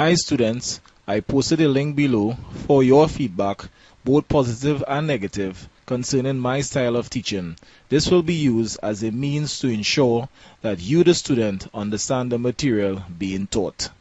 Hi students, I posted a link below for your feedback, both positive and negative, concerning my style of teaching. This will be used as a means to ensure that you, the student, understand the material being taught.